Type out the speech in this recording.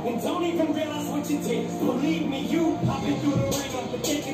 and don't even realize what you did. Believe me, I've been through the ringer, but think